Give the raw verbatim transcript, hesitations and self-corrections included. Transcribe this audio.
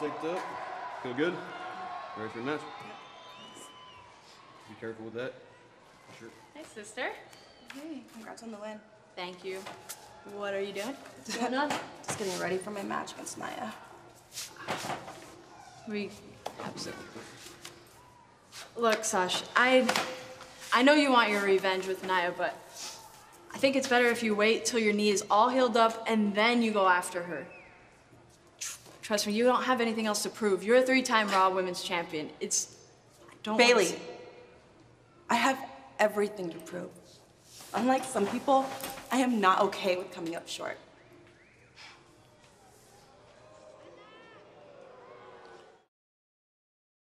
synced up. Feel good? Ready for the match? Be careful with that. Sure. Hey, sister. Hey, congrats on the win. Thank you. What are you doing? What's going on? Just getting ready for my match against Naya. We absolutely. Look, Sash, I, I know you want your revenge with Naya, but I think it's better if you wait till your knee is all healed up and then you go after her. Trust me, you don't have anything else to prove. You're a three-time Raw Women's Champion. It's, I don't Bailey, want to... I have everything to prove. Unlike some people, I am not okay with coming up short.